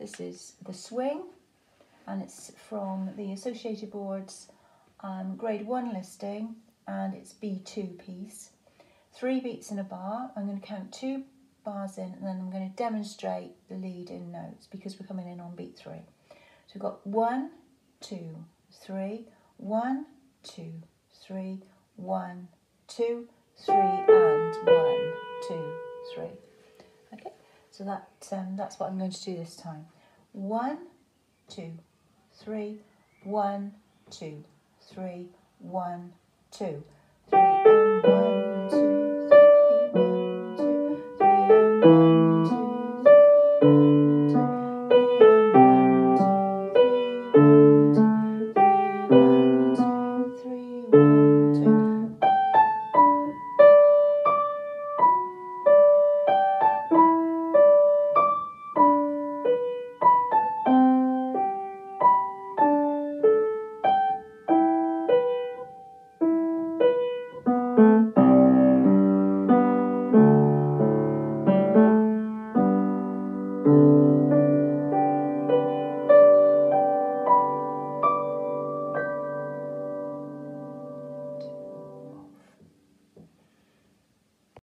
This is the swing, and it's from the Associated Board's grade 1 listing, and it's B2 piece. 3 beats in a bar. I'm going to count 2 bars in, and then I'm going to demonstrate the lead in notes because we're coming in on beat 3. So we've got 1, 2, 3, 1, 2, 3, 1, 2, 3, and 1, 2, 3. Okay, so that's what I'm going to do this time. 1, 2, 3, 1, 2, 3, 1, 2, 3, and 1, 2, 3, 1, 2, 3, and 1, 2, 3, 1.